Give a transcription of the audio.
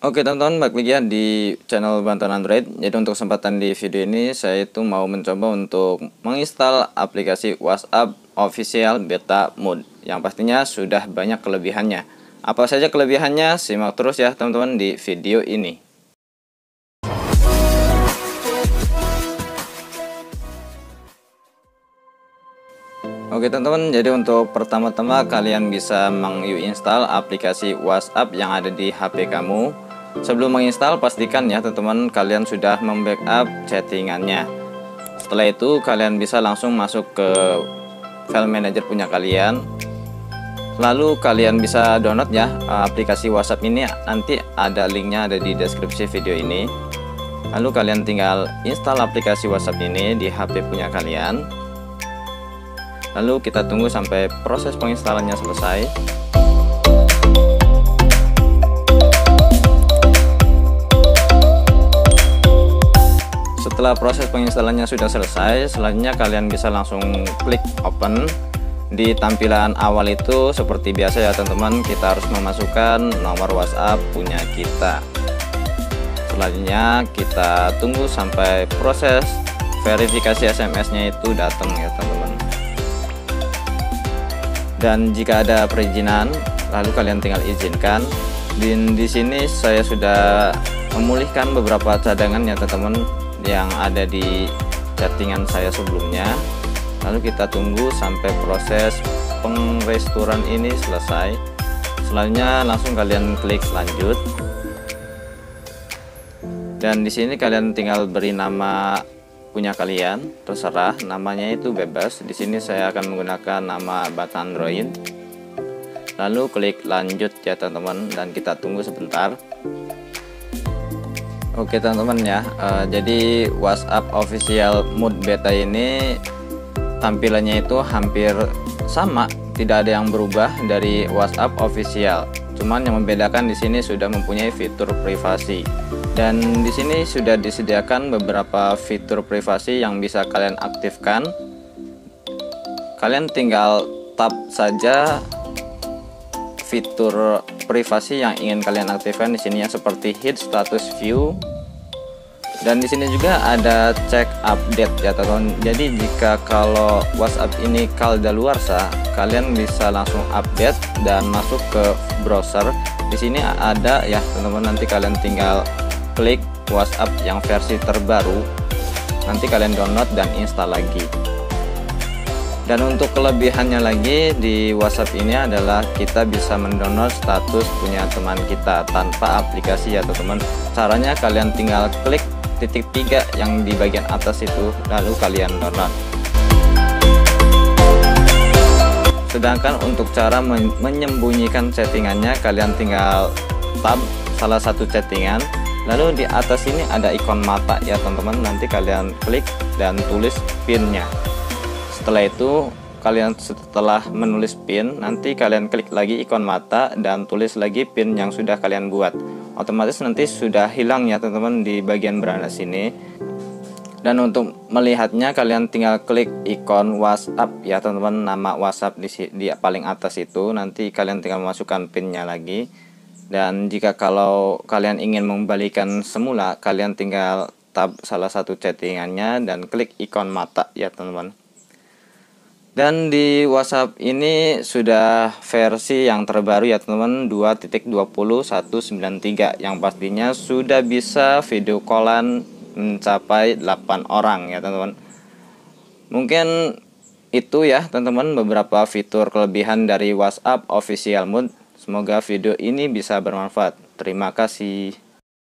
Oke teman-teman, balik lagi ya di channel Bantuan Android. Jadi untuk kesempatan di video ini saya itu mau mencoba untuk menginstal aplikasi WhatsApp Official Beta Mode, yang pastinya sudah banyak kelebihannya. Apa saja kelebihannya? Simak terus ya teman-teman di video ini. Oke teman-teman, jadi untuk pertama-tama kalian bisa menginstall aplikasi WhatsApp yang ada di HP kamu. Sebelum menginstal, pastikan ya teman-teman kalian sudah membackup chattingannya. Setelah itu kalian bisa langsung masuk ke file manager punya kalian. Lalu kalian bisa download ya aplikasi WhatsApp ini. Nanti ada linknya, ada di deskripsi video ini. Lalu kalian tinggal install aplikasi WhatsApp ini di HP punya kalian. Lalu kita tunggu sampai proses penginstalannya selesai. Setelah proses penginstalannya sudah selesai, selanjutnya kalian bisa langsung klik open. Di tampilan awal itu seperti biasa ya teman-teman, kita harus memasukkan nomor WhatsApp punya kita. Selanjutnya kita tunggu sampai proses verifikasi SMS-nya itu datang ya teman-teman. Dan jika ada perizinan, lalu kalian tinggal izinkan. Di sini saya sudah memulihkan beberapa cadangan ya teman-teman yang ada di chattingan saya sebelumnya. Lalu kita tunggu sampai proses pengrestoran ini selesai. Selanjutnya langsung kalian klik lanjut. Dan di sini kalian tinggal beri nama punya kalian, terserah namanya itu bebas. Di sini saya akan menggunakan nama Bantuan Android. Lalu klik lanjut ya teman-teman, dan kita tunggu sebentar. Oke teman-teman ya, jadi WhatsApp Official Mode Beta ini tampilannya itu hampir sama, tidak ada yang berubah dari WhatsApp Official. Cuman yang membedakan di sini sudah mempunyai fitur privasi. Dan di sini sudah disediakan beberapa fitur privasi yang bisa kalian aktifkan. Kalian tinggal tap saja fitur privasi yang ingin kalian aktifkan di sini ya, seperti hid status view. Dan di sini juga ada cek update ya teman-teman. Jadi jika kalau WhatsApp ini kadaluarsa, kalian bisa langsung update dan masuk ke browser. Di sini ada ya teman-teman, nanti kalian tinggal klik WhatsApp yang versi terbaru. Nanti kalian download dan install lagi. Dan untuk kelebihannya lagi di WhatsApp ini adalah kita bisa mendownload status punya teman kita tanpa aplikasi ya teman-teman. Caranya kalian tinggal klik titik 3 yang di bagian atas itu, lalu kalian download. Sedangkan untuk cara menyembunyikan chattingannya, kalian tinggal tab salah satu chattingan, lalu di atas ini ada ikon mata ya teman-teman. Nanti kalian klik dan tulis pinnya. Setelah itu setelah menulis pin, nanti kalian klik lagi ikon mata dan tulis lagi pin yang sudah kalian buat. Otomatis nanti sudah hilang ya teman-teman di bagian beranda sini. Dan untuk melihatnya kalian tinggal klik ikon WhatsApp ya teman-teman, nama WhatsApp di paling atas itu. Nanti kalian tinggal memasukkan pinnya lagi. Dan jika kalau kalian ingin mengembalikan semula, kalian tinggal tab salah satu chattingannya dan klik ikon mata ya teman-teman. Dan di WhatsApp ini sudah versi yang terbaru ya teman-teman, 2.20.193, yang pastinya sudah bisa video callan mencapai 8 orang ya teman-teman. Mungkin itu ya teman-teman beberapa fitur kelebihan dari WhatsApp Official Mode. Semoga video ini bisa bermanfaat. Terima kasih.